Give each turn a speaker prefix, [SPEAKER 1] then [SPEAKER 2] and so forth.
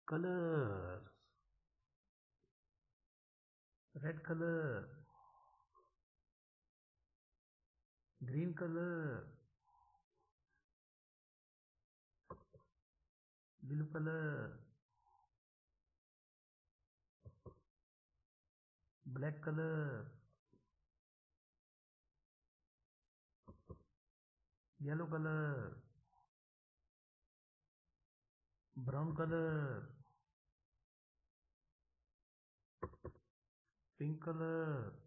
[SPEAKER 1] colors, red color, green color, blue color, black color, yellow color, brown color, pink color,